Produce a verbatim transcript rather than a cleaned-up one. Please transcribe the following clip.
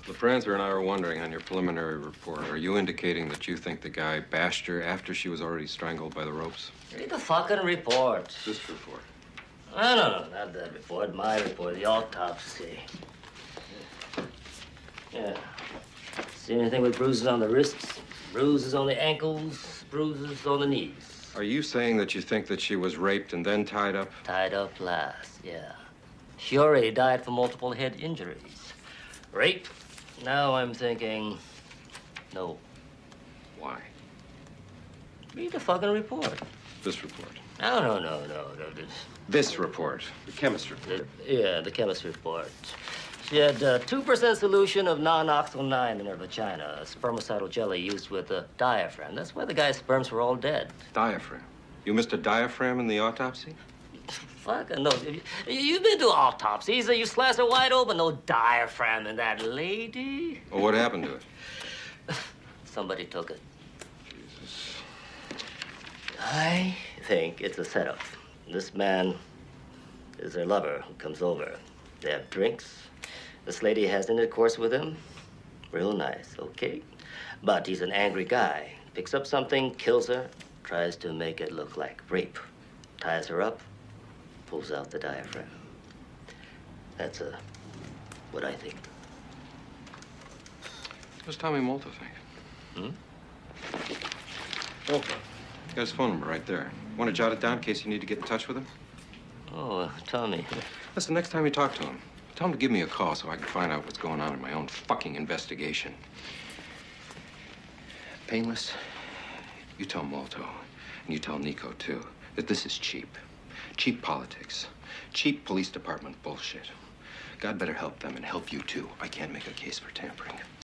LaPranza and I were wondering on your preliminary report, are you indicating that you think the guy bashed her after she was already strangled by the ropes? Read the fucking report. This report. No, no, no, not that report. My report, the autopsy. Yeah. See anything with bruises on the wrists, bruises on the ankles, bruises on the knees. Are you saying that you think that she was raped and then tied up? Tied up last, yeah. She already died from multiple head injuries. Rape? Now I'm thinking, no. Why? Read the fucking report. This report. No, no, no, no, no. This, this report. The chemist report. The, yeah, the chemist report. She had uh, two percent solution of non-oxyl nine in her vagina, a spermicidal jelly used with a diaphragm. That's why the guy's sperms were all dead. Diaphragm? You missed a diaphragm in the autopsy? Fucking no. You've been to autopsies. You slice her wide open, no diaphragm in that lady. Well, what happened to it? Somebody took it. Jesus. I think it's a setup. This man is her lover who comes over. They have drinks. This lady has intercourse with him. Real nice, okay? But he's an angry guy. Picks up something, kills her, tries to make it look like rape. Ties her up, pulls out the diaphragm. That's uh, what I think. What's Tommy Molto think? Hmm? Molto. Got his phone number right there. Want to jot it down in case you need to get in touch with him? Oh, uh, Tommy. Listen, next time you talk to him, tell him to give me a call so I can find out what's going on in my own fucking investigation. Painless, you tell Molto, and you tell Nico, too, that this is cheap. Cheap politics. Cheap police department bullshit. God better help them and help you, too. I can't make a case for tampering.